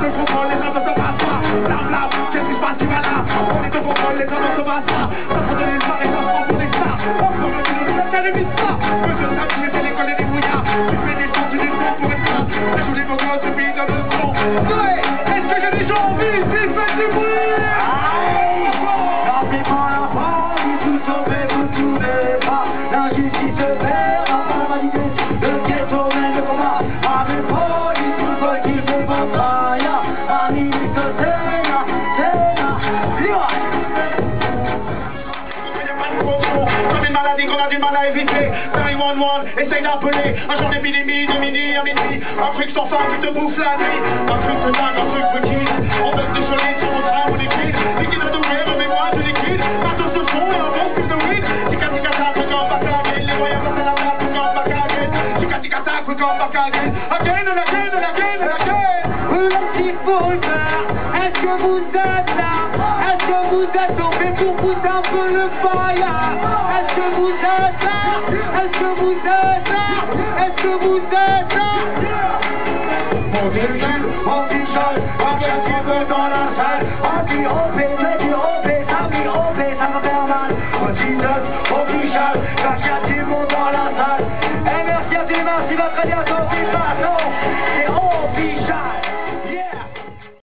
le contrôle, les hommes ne se passent pas. Blam, qu'est-ce qui se passe, tu vas là? On est au contrôle, les hommes ne se passent pas. Ça prend de l'espoir et ça se prend pour des stars. On prend le film, ça t'arrive pas. Monsieur Sam, tu es l'école des brouillards. Tu fais des sons, tu des sons pour être là. T'as tous les beaux gosses, tu vis dans le son. Ouais, est-ce que j'ai des gens en vie? Si, faites du bruit! Rappelez-moi la famille, tout sauvé, vous ne trouvez pas. L'injustice perd la normalité. Le ghetto mène le combat. Avec police, tout seul qui fait bataille. Ministre Sénat, comme une maladie qu'on a du mal à éviter. 911, essaye d'appeler. Un jour d'épidémie, de midi à minuit. Un truc sans fin qui te bouffe la nuit. Un truc de dingue, un truc petit. On donne des solides sur mon train ou liquide. Liquide à douer, remets-moi du liquide. Matos de son et un bon fil de weed. Tika tika ta, quick on back again. Les voyants passent à la table, quick on back again. Tika tika ta, quick on back again. Again and again and again and again. le petit voleur, est-ce que vous êtes là? Est-ce que vous êtes tombé pour pousser un peu le fire? Est-ce que vous êtes là? Est-ce que vous êtes là? Est-ce que vous êtes là? On dit seul, on dit seul, on vient qui veut dans la salle, on dit on fait